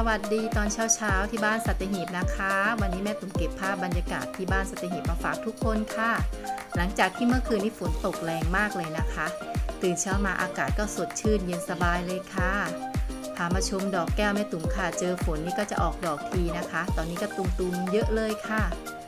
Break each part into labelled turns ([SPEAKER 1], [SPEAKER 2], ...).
[SPEAKER 1] วัสดีตอนเช้าที่บ้านสัตหีบนะคะวันนี้แม่ตุ่มเก็บภาพบรรยากาศที่บ้านสัตหีบมาฝากทุกคนค่ะหลังจากที่เมื่อคืนนี้ฝนตกแรงมากเลยนะคะตื่นเช้ามาอากาศก็สดชื่นเย็นสบายเลยค่ะพามาชมดอกแก้วแม่ตุ่มค่ะเจอฝนนี่ก็จะออกดอกทีนะคะตอนนี้ก็ตุ่มๆเยอะเลยค่ะ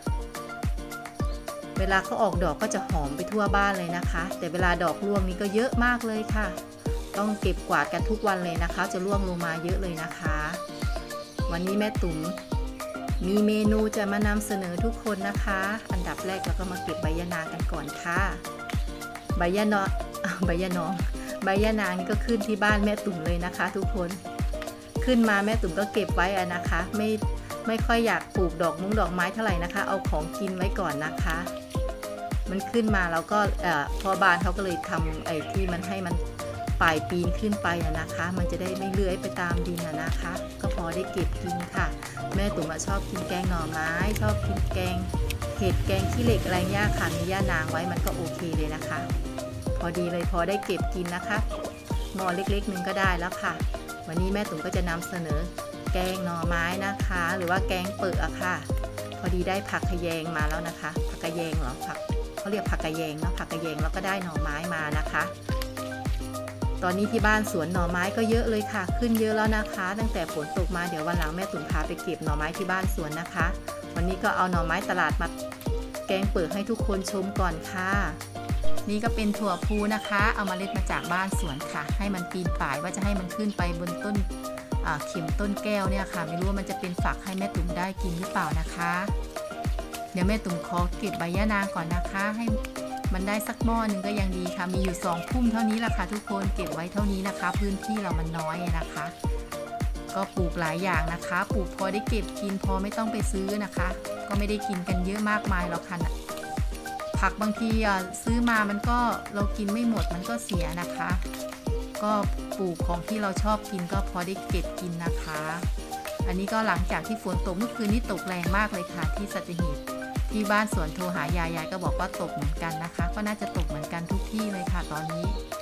[SPEAKER 1] เวลาเขาออกดอกก็จะหอมไปทั่วบ้านเลยนะคะแต่เวลาดอกร่วงนี่ก็เยอะมากเลยค่ะต้องเก็บกวาดกันทุกวันเลยนะคะจะร่วงลงมาเยอะเลยนะคะวันนี้แม่ตุ๋มมีเมนูจะมานำเสนอทุกคนนะคะอันดับแรกเราก็มาเก็บใบยะนางกันก่อนค่ะใบยะนางนี่ก็ขึ้นที่บ้านแม่ตุ๋มเลยนะคะทุกคนขึ้นมาแม่ตุ๋มก็เก็บไว้นะคะไม่ค่อยอยากปลูกดอกไม้เท่าไหร่นะคะเอาของกินไว้ก่อนนะคะมันขึ้นมาแล้วก็พ่อบ้านเขาก็เลยทำไอ้ที่มันให้มันปลายปีนขึ้นไปนะคะมันจะได้ไม่เลื้อยไปตามดินนะคะก็พอได้เก็บกินค่ะแม่ตุ๋มชอบกินแกงหน่อไม้ชอบกินแกงเห็ดแกงขี้เหล็กอะไรย่าค่ะมีย่านางไว้มันก็โอเคเลยนะคะพอดีเลยพอได้เก็บกินนะคะหม้อเล็กๆนึงก็ได้แล้วค่ะวันนี้แม่ตุ๋มก็จะนำเสนอแกงหน่อไม้นะคะหรือว่าแกงเปิดค่ะพอดีได้ผักขะแยงมาแล้วนะคะผักกะแยงเหรอผักเขาเรียกผักกะแยงเนาะผักกะแยงแล้วก็ได้หน่อไม้มานะคะตอนนี้ที่บ้านสวนหน่อไม้ก็เยอะเลยค่ะขึ้นเยอะแล้วนะคะตั้งแต่ฝนตกมาเดี๋ยววันหลังแม่ตุ๋มพาไปเก็บหน่อไม้ที่บ้านสวนนะคะวันนี้ก็เอาหน่อไม้ตลาดมาแกงเปิดให้ทุกคนชมก่อนค่ะนี่ก็เป็นถั่วพูนะคะเอาเมล็ดมาจากบ้านสวนค่ะให้มันปีนป่ายว่าจะให้มันขึ้นไปบนต้นเข็มต้นแก้วเนี่ยค่ะไม่รู้ว่ามันจะเป็นฝักให้แม่ตุ๋มได้กินหรือเปล่านะคะเดี๋ยวแม่ตุ๋มขอเก็บใบยะนางก่อนนะคะให้มันได้สักหม้อหนึ่งก็ยังดีค่ะมีอยู่2พุ่มเท่านี้แหละค่ะทุกคนเก็บไว้เท่านี้นะคะพื้นที่เรามันน้อยนะคะก็ปลูกหลายอย่างนะคะปลูกพอได้เก็บกินพอไม่ต้องไปซื้อนะคะก็ไม่ได้กินกันเยอะมากมายหรอกค่ะผักบางทีซื้อมามันก็เรากินไม่หมดมันก็เสียนะคะก็ปลูกของที่เราชอบกินก็พอได้เก็บกินนะคะอันนี้ก็หลังจากที่ฝนตกเมื่อคืนนี้ตกแรงมากเลยค่ะที่สัตหีบที่บ้านสวนโทรหายายก็บอกว่าตกเหมือนกันนะคะก็น่าจะตกเหมือนกันทุกที่เลยค่ะตอนนี้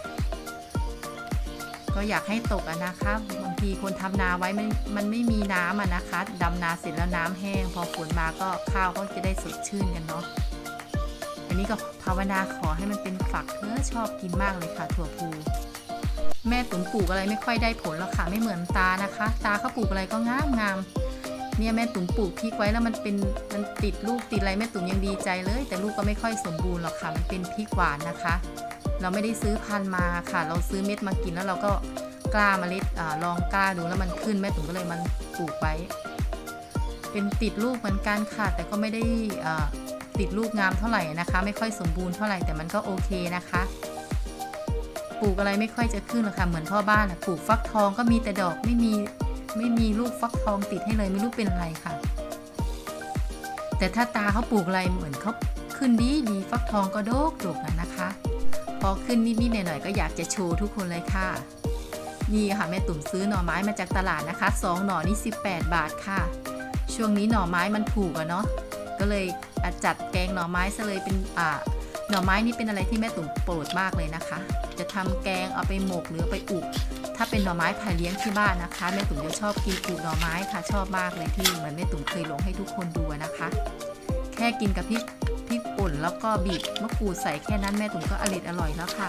[SPEAKER 1] ก็อยากให้ตกนะคะบางทีคนทำนาไว้มันไม่มีน้ำนะคะดำนาเสร็จแล้วน้ำแห้งพอฝนมาก็ข้าวก็จะได้สดชื่นกันเนาะอันนี้ก็ภาวนาขอให้มันเป็นฝักชอบกินมากเลยค่ะถั่วพูแม่ตุ๋มปลูกอะไรไม่ค่อยได้ผลหรอกค่ะไม่เหมือนตานะคะตาเขาปลูกอะไรก็งามเนี่ยแม่ตุ๋มปลูกพริกไว้แล้วมันติดลูกติดอะไรแม่ตุ๋มยังดีใจเลยแต่ลูกก็ไม่ค่อยสมบูรณ์หรอกค่ะมันเป็นพริกหวานนะคะเราไม่ได้ซื้อพันธุ์มาค่ะเราซื้อเม็ดมากินแล้วเราก็กล้าเมล็ดลองกล้าดูแล้วมันขึ้นแม่ตุ๋มก็เลยมันปลูกไว้เป็นติดลูกเหมือนกันค่ะแต่ก็ไม่ได้ติดลูกงามเท่าไหร่นะคะไม่ค่อยสมบูรณ์เท่าไหร่แต่มันก็โอเคนะคะปลูกอะไรไม่ค่อยจะขึ้นหรอกค่ะเหมือนพ่อบ้านปลูกฟักทองก็มีแต่ดอกไม่มีลูกฟักทองติดให้เลยไม่รู้เป็นอะไรค่ะแต่ถ้าตาเขาปลูกอะไรเหมือนเขาขึ้นดีฟักทองก็โดกนะคะพอขึ้นนิดหน่อยก็อยากจะโชว์ทุกคนเลยค่ะนี่ค่ะแม่ตุ๋มซื้อหน่อไม้มาจากตลาดนะคะ2หน่อนี่18 บาทค่ะช่วงนี้หน่อไม้มันถูกเนาะก็เลยจัดแกงหน่อไม้ซะเลยเป็นหน่อไม้นี่เป็นอะไรที่แม่ตุ๋มโปรดมากเลยนะคะจะทำแกงเอาไปหมกหรือไปอุบถ้าเป็นหน่อไม้ผ่าเลี้ยงที่บ้านนะคะแม่ตุ๋มจะชอบกินปลูกหน่อไม้ค่ะชอบมากเลยที่เหมือนแม่ตุ๋มเคยลงให้ทุกคนดูนะคะแค่กินกับพริกป่นแล้วก็บีบมะกรูดใส่แค่นั้นแม่ตุ๋มก็อร่อยแล้วค่ะ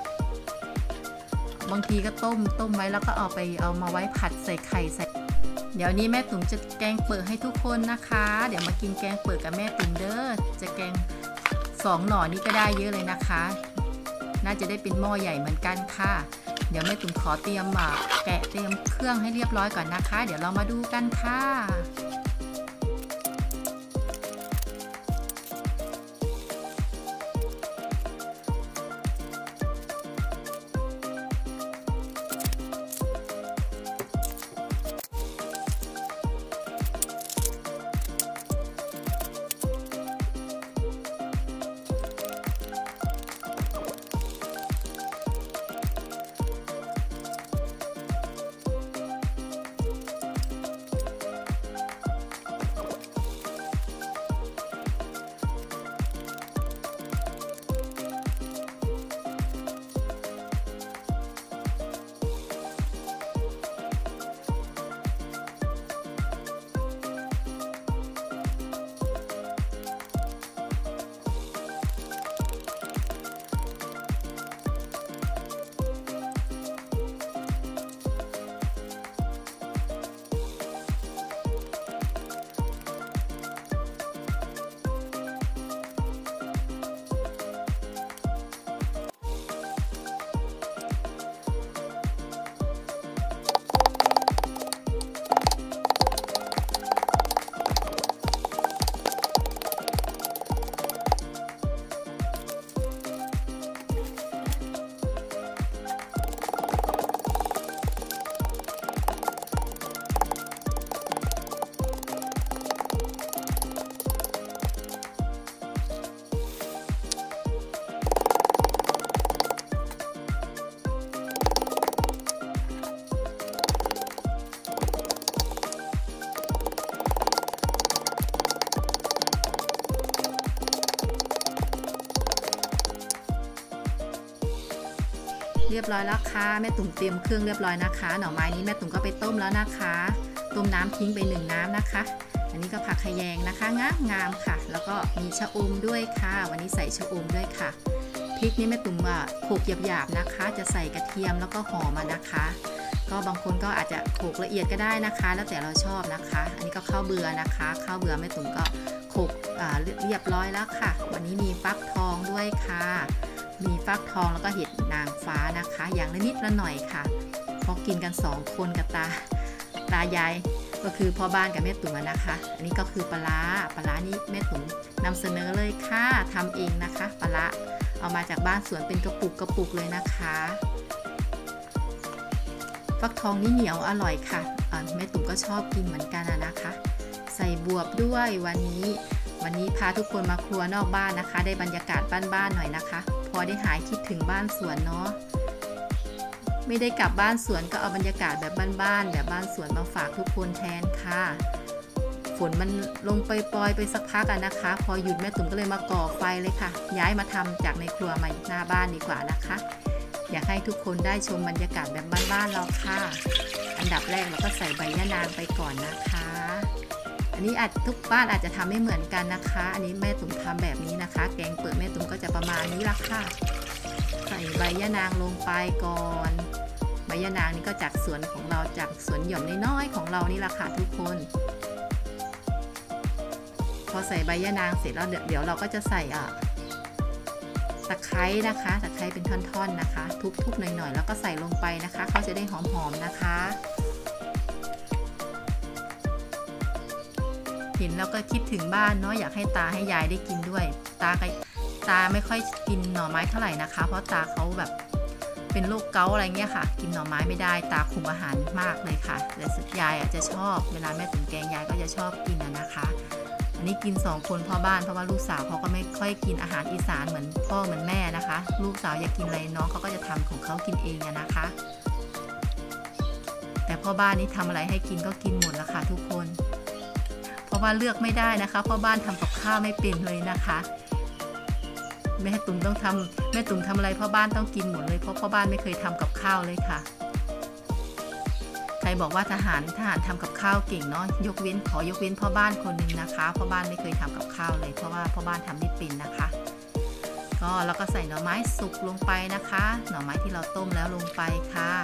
[SPEAKER 1] บางทีก็ต้มไว้แล้วก็เอามาไว้ผัดใส่ไข่ใส่เดี๋ยวนี้แม่ตุ๋มจะแกงเปิดให้ทุกคนนะคะเดี๋ยวมากินแกงเปิดกับแม่ตุ๋มเด้อจะแกง2หน่อนี้ก็ได้เยอะเลยนะคะน่าจะได้เป็นหม้อใหญ่เหมือนกันค่ะเดี๋ยวแม่ตุ๋มขอเตรียมแกะเตรียมเครื่องให้เรียบร้อยก่อนนะคะเดี๋ยวเรามาดูกันค่ะเรียบร้อยแล้วค่ะแม่ตุ่มเตรียมเครื่องเรียบร้อยนะคะหน่อไม้นี้แม่ตุ่มก็ไปต้มแล้วนะคะต้มน้ำทิ้งไป1 น้ำนะคะอันนี้ก็ผักขยงนะคะงามค่ะแล้วก็มีชะอมด้วยค่ะวันนี้ใส่ชะอมด้วยค่ะพริกนี่แม่ตุ่มโขลกหยาบๆนะคะจะใส่กระเทียมแล้วก็หอมนะคะก็บางคนก็อาจจะโขลกละเอียดก็ได้นะคะแล้วแต่เราชอบนะคะอันนี้ก็ข้าวเบื่อนะคะข้าวเบื่อแม่ตุ่มก็โขลกเรียบร้อยแล้วค่ะวันนี้มีฟักทองด้วยค่ะมีฟักทองแล้วก็เห็ดนางฟ้านะคะอย่างละนิดละหน่อยค่ะพอกินกัน2 คนกับตายายก็คือพ่อบ้านกับแม่ตุ่มนะคะอันนี้ก็คือปลาร้านี่แม่ตุ่มนำเสนอเลยค่ะทำเองนะคะปลาร้าเอามาจากบ้านสวนเป็นกระปุกเลยนะคะฟักทองนี่เหนียวอร่อยค่ะแม่ตุ่มก็ชอบกินเหมือนกันนะคะใส่บวบด้วยวันนี้พาทุกคนมาครัวนอกบ้านนะคะได้บรรยากาศบ้านๆหน่อยนะคะพอได้หายคิดถึงบ้านสวนเนาะไม่ได้กลับบ้านสวนก็เอาบรรยากาศแบบบ้านๆแบบบ้านสวนมาฝากทุกคนแทนค่ะฝนมันลงปล่อยๆไปสักพักนะคะพอหยุดแม่ตุ่มก็เลยมาก่อไฟเลยค่ะย้ายมาทำจากในครัวมาหน้าบ้านดีกว่านะคะอยากให้ทุกคนได้ชมบรรยากาศแบบบ้านๆเราค่ะอันดับแรกเราก็ใส่ใบยะนางไปก่อนนะคะอันนี้ทุกบ้านอาจจะทำไม่เหมือนกันนะคะอันนี้แม่ตุ่มทำแบบนี้นะคะแกงเปิดแม่ตุ่มก็จะประมาณนี้ละค่ะใส่ใบยะนางลงไปก่อนใบยะนางนี่ก็จากสวนของเราจากสวนหย่อมน้อยๆของเรานี่ละค่ะทุกคนพอใส่ใบยะนางเสร็จแล้วเดี๋ยวเราก็จะใส่ตะไคร้นะคะตะไคร้เป็นท่อนๆนะคะทุบๆหน่อยๆแล้วก็ใส่ลงไปนะคะเขาจะได้หอมๆนะคะเห็นแล้วก็คิดถึงบ้านเนาะอยากให้ตาให้ยายได้กินด้วยตาไม่ค่อยกินหน่อไม้เท่าไหร่นะคะเพราะตาเขาแบบเป็นโรคเกาต์อะไรเงี้ยค่ะกินหน่อไม้ไม่ได้ตาคุมอาหารมากเลยค่ะแต่ยายจะชอบเวลาแม่ตุ๋นแกงยายก็จะชอบกินนะคะอันนี้กิน2 คนพ่อบ้านเพราะว่าลูกสาวเขาก็ไม่ค่อยกินอาหารอีสานเหมือนพ่อเหมือนแม่นะคะลูกสาวอยากกินอะไรน้องเขาก็จะทำของเขากินเองนะคะแต่พ่อบ้านนี่ทำอะไรให้กินก็กินหมดแล้วค่ะทุกคนเพราะว่าเลือกไม่ได้นะคะพ่อบ้านทำกับข้าวไม่เป็นเลยนะคะแม่ตุ่มต้องทำแม่ตุ่มทำอะไรพ่อบ้านต้องกินหมดเลยเพราะพ่อบ้านไม่เคยทำกับข้าวเลยค่ะใครบอกว่าทหารทำกับข้าวเก่งเนาะยกเว้นพ่อบ้านคนหนึ่งนะคะพ่อบ้านไม่เคยทำกับข้าวเลยเพราะว่าพ่อบ้านทำไม่เป็นนะคะก็แล้วก็ใส่หน่อไม้สุกลงไปนะคะหน่อไม้ที่เราต้มแล้วลงไปค่ะ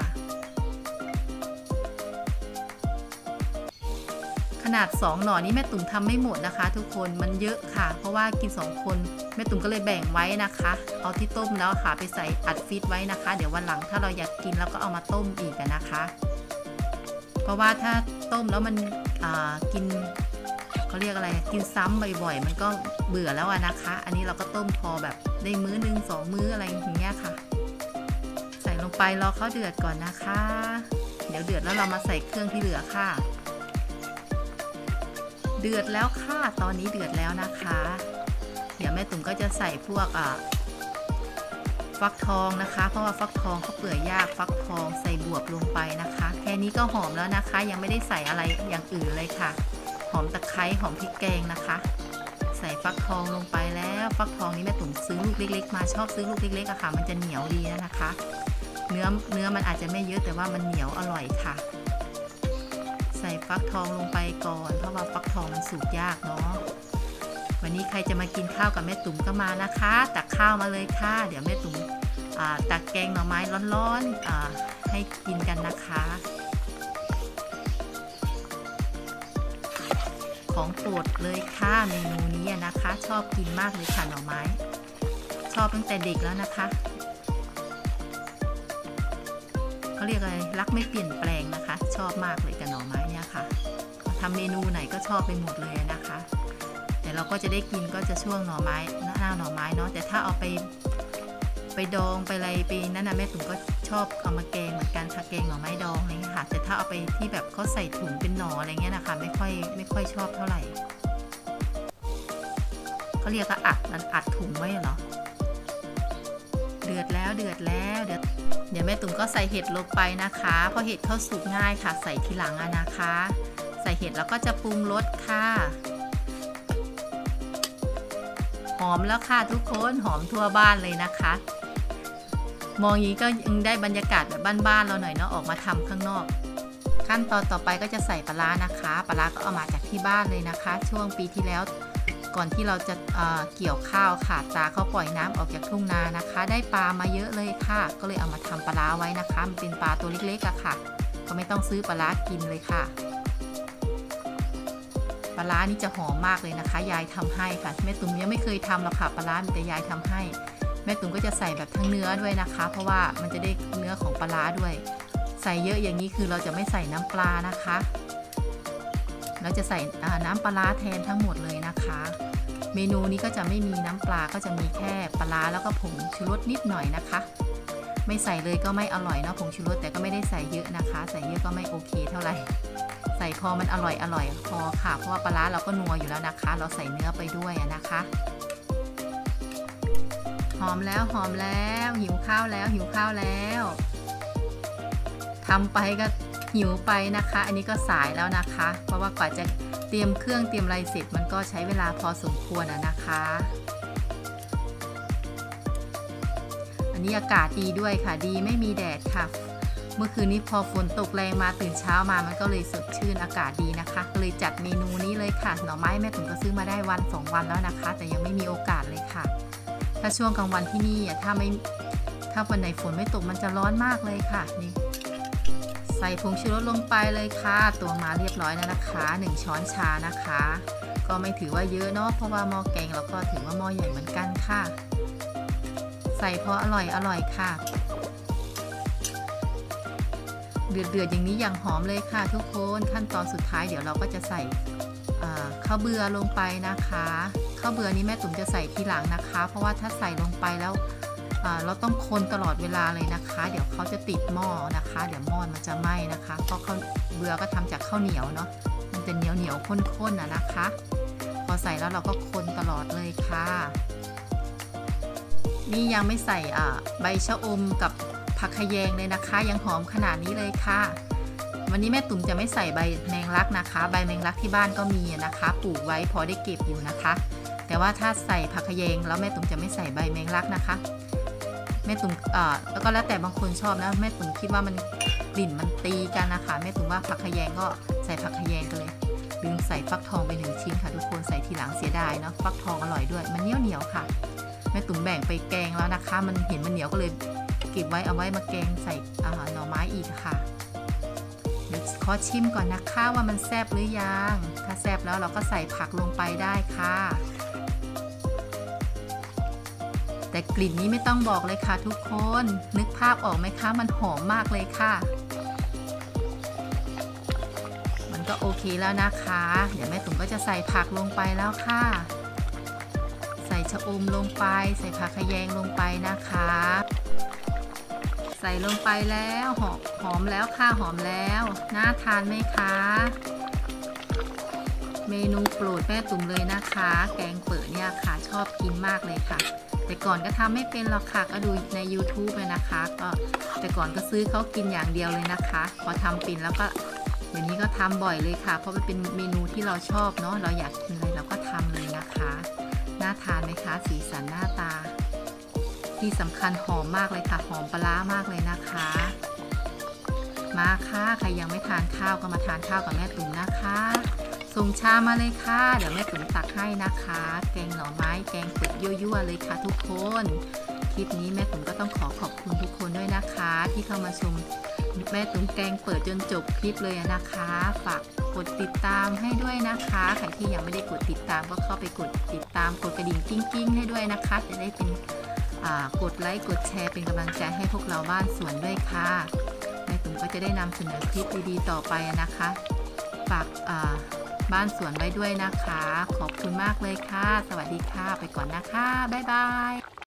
[SPEAKER 1] ขนาด2 หน่อนี้แม่ตุ่มทำไม่หมดนะคะทุกคนมันเยอะค่ะเพราะว่ากิน2 คนแม่ตุ่มก็เลยแบ่งไว้นะคะเอาที่ต้มแล้วค่ะไปใส่อัดฟีดไว้นะคะเดี๋ยววันหลังถ้าเราอยากกินแล้วก็เอามาต้มอีกนะคะเพราะว่าถ้าต้มแล้วมันกินเขาเรียกอะไรกินซ้ำบ่อยๆมันก็เบื่อแล้วนะคะอันนี้เราก็ต้มพอแบบได้มื้อ 1 2 มื้ออะไรอย่างเงี้ยค่ะใส่ลงไปรอเขาเดือดก่อนนะคะเดี๋ยวเดือดแล้วเรามาใส่เครื่องที่เหลือค่ะเดือดแล้วค่ะตอนนี้เดือดแล้วนะคะเดี๋ยวแม่ตุ่มก็จะใส่พวกฟักทองนะคะเพราะว่าฟักทองเขาเปื่อยยากฟักทองใส่บวบลงไปนะคะแค่นี้ก็หอมแล้วนะคะยังไม่ได้ใส่อะไรอย่างอื่นเลยค่ะหอมตะไคร้หอมพริกแกงนะคะใส่ฟักทองลงไปแล้วฟักทองนี้แม่ตุ่มซื้อลูกเล็กๆมาชอบซื้อลูกเล็กๆอะค่ะมันจะเหนียวดีนะคะเนื้อมันอาจจะไม่เยอะแต่ว่ามันเหนียวอร่อยค่ะใส่ฟักทองลงไปก่อนเพราะว่าฟักทองมันสุกยากเนาะวันนี้ใครจะมากินข้าวกับแม่ตุ่มก็มานะคะตักข้าวมาเลยค่ะเดี๋ยวแม่ตุ่มตักแกงหน่อไม้ร้อนๆให้กินกันนะคะของโปรดเลยค่ะเมนูนี้นะคะชอบกินมากเลยค่ะหน่อไม้ชอบตั้งแต่เด็กแล้วนะคะเขาเรียกอะไรรักไม่เปลี่ยนแปลงนะคะชอบมากเลยกับหน่อไม้เนี่ยค่ะทำเมนูไหนก็ชอบไปหมดเลยนะคะแต่เราก็จะได้กินก็จะช่วงหน่อไม้หน้าหน่อไม้เนาะแต่ถ้าเอาไปดองไปอะไรไปนั่นนะแม่ตุ่มก็ชอบเอามาแกงเหมือนกันค่ะแกงหน่อไม้ดองอะไรเงี้ยค่ะแต่ถ้าเอาไปที่แบบเขาใส่ถุงเป็นหน่ออะไรเงี้ยนะคะไม่ค่อยชอบเท่าไหร่เขาเรียกว่าอัดถุงไว้เหรอเดือดแล้วเดี๋ยวแม่ตุ่มก็ใส่เห็ดลงไปนะคะเพราะเห็ดเขาสุกง่ายค่ะใส่ทีหลังนะคะใส่เห็ดแล้วก็จะปรุงรสค่ะหอมแล้วค่ะทุกคนหอมทั่วบ้านเลยนะคะมองอย่างนี้ก็ยังได้บรรยากาศแบบบ้านๆเราหน่อยเนาะออกมาทำข้างนอกขั้นตอนต่อไปก็จะใส่ปลาร้านะคะปลาร้าก็เอามาจากที่บ้านเลยนะคะช่วงปีที่แล้วก่อนที่เราจะเกี่ยวข้าวค่ะตาเขาปล่อยน้ำออกจากทุ่งนานะคะได้ปลามาเยอะเลยค่ะก็เลยเอามาทำปลาร้าไว้นะคะมันเป็นปลาตัวเล็กๆอะค่ะก็ไม่ต้องซื้อปลาร้ากินเลยค่ะปลาร้านี่จะหอมมากเลยนะคะยายทำให้ค่ะแม่ตุ๋มยังไม่เคยทำหรอกค่ะปลาร้ามีแต่ยายทำให้แม่ตุ๋มก็จะใส่แบบทั้งเนื้อด้วยนะคะเพราะว่ามันจะได้เนื้อของปลาร้าด้วยใส่เยอะอย่างนี้คือเราจะไม่ใส่น้ำปลานะคะเราจะใส่น้ำปลาร้าแทนทั้งหมดเลยนะคะเมนูนี้ก็จะไม่มีน้ำปลาก็จะมีแค่ปลาร้าแล้วก็ผงชูรสนิดหน่อยนะคะไม่ใส่เลยก็ไม่อร่อยเนาะผงชูรสแต่ก็ไม่ได้ใส่เยอะนะคะใส่เยอะก็ไม่โอเคเท่าไหร่ใส่พอมันอร่อยพอค่ะเพราะว่าปลาร้าเราก็นัวอยู่แล้วนะคะเราใส่เนื้อไปด้วยนะคะหอมแล้วหิวข้าวแล้วทำไปก็หิวไปนะคะอันนี้ก็สายแล้วนะคะเพราะว่ากว่าจะเตรียมเครื่องเตรียมอะไรเสร็จมันก็ใช้เวลาพอสมควรนะคะอันนี้อากาศดีด้วยค่ะดีไม่มีแดดค่ะเมื่อคืนนี้พอฝนตกแรงมาตื่นเช้ามามันก็เลยสดชื่นอากาศดีนะคะก็เลยจัดเมนูนี้เลยค่ะหน่อไม้แม่ตุ๋มก็ซื้อมาได้วัน2 วันแล้วนะคะแต่ยังไม่มีโอกาสเลยค่ะถ้าช่วงกลางวันที่นี่ถ้าวันไหนฝนไม่ตกมันจะร้อนมากเลยค่ะนี่ใส่ผงชูรสลงไปเลยค่ะตัวมาเรียบร้อยแล้วนะคะ1 ช้อนชานะคะก็ไม่ถือว่าเยอะเนาะเพราะว่าหม้อแกงเราก็ถือว่าหม้อใหญ่เหมือนกันค่ะใส่พออร่อยค่ะเดือดอย่างนี้อย่างหอมเลยค่ะทุกคนขั้นตอนสุดท้ายเดี๋ยวเราก็จะใส่ข้าวเบื่อลงไปนะคะข้าวเบื่อนี้แม่ตุ๋มจะใส่ทีหลังนะคะเพราะว่าถ้าใส่ลงไปแล้วเราต้องคนตลอดเวลาเลยนะคะเดี๋ยวเขาจะติดหม้อนะคะเดี๋ยวหม้อมันจะไหม้นะคะเพราะข้าวเบื่อก็ทำจากข้าวเหนียวเนาะมันจะเหนียวข้นๆนะคะพอใส่แล้วเราก็คนตลอดเลยค่ะนี่ยังไม่ใส่ใบชะอมกับผักขะแยงเลยนะคะยังหอมขนาดนี้เลยค่ะวันนี้แม่ตุ๋มจะไม่ใส่ใบแมงลักนะคะใบแมงลักที่บ้านก็มีนะคะปลูกไว้พอได้เก็บอยู่นะคะแต่ว่าถ้าใส่ผักขะแยงแล้วแม่ตุ๋มจะไม่ใส่ใบแมงลักนะคะแม่ตุ๋มแล้วก็แล้วแต่บางคนชอบนะแม่ตุ๋มคิดว่ามันกลิ่นมันตีกันนะคะแม่ตุ๋มว่าผักขะแยงก็ใส่ผักขะแยงกันเลยลืมใส่ฟักทองไป1 ชิ้นค่ะทุกคนใส่ทีหลังเสียดายเนาะฟักทองอร่อยด้วยมันเหนียวค่ะแม่ตุ๋มแบ่งไปแกงแล้วนะคะมันเห็นมันเหนียวก็เลยเก็บไว้เอาไว้มาแกงใส่หน่อไม้อีกค่ะเดี๋ยวขอชิมก่อนนะคะว่ามันแซ่บหรือยังถ้าแซ่บแล้วเราก็ใส่ผักลงไปได้ค่ะแต่กลิ่นนี้ไม่ต้องบอกเลยค่ะทุกคนนึกภาพออกไหมคะมันหอมมากเลยค่ะมันก็โอเคแล้วนะคะเดี๋ยวแม่ตุ๋มก็จะใส่ผักลงไปแล้วค่ะใส่ชะอมลงไปใส่ผักขะแยงลงไปนะคะใส่ลงไปแล้วหอมแล้วค่ะหอมแล้วน่าทานไหมคะเมนูโปรดแม่ตุ๋มเลยนะคะแกงเปิดเนี่ยค่ะชอบกินมากเลยค่ะแต่ก่อนก็ทำไม่เป็นหรอกค่ะก็ดูใน YouTube เลยนะคะก็แต่ก่อนก็ซื้อเขากินอย่างเดียวเลยนะคะพอทำเป็นแล้วก็เดี๋ยวนี้ก็ทำบ่อยเลยค่ะเพราะมันเป็นเมนูที่เราชอบเนาะเราอยากกินอะไรเราก็ทำเลยนะคะน่าทานไหมคะสีสันหน้าตาที่สำคัญหอมมากเลยค่ะหอมปลาร้ามากเลยนะคะมาค่ะใครยังไม่ทานข้าวก็มาทานข้าวกับแม่ตุ๋มนะคะส่งชามาเลยค่ะเดี๋ยวแม่ตุ๋มตักให้นะคะแกงหน่อไม้แกงเปิดยั่วๆเลยค่ะทุกคนคลิปนี้แม่ตุ๋มก็ต้องขอบคุณทุกคนด้วยนะคะที่เข้ามาชมแม่ตุ๋มแกงเปิดจนจบคลิปเลยนะคะฝากกดติดตามให้ด้วยนะคะใครที่ยังไม่ได้กดติดตามก็เข้าไปกดติดตามกดกระดิ่งกิ้งๆให้ด้วยนะคะจะได้เป็นกดไลค์กดแชร์เป็นกำลังใจให้พวกเราบ้านสวนด้วยค่ะแม่ตุ๋มก็จะได้นำเสนอคลิปดีๆต่อไปนะคะฝากบ้านสวนไว้ด้วยนะคะขอบคุณมากเลยค่ะสวัสดีค่ะไปก่อนนะคะบ๊ายบาย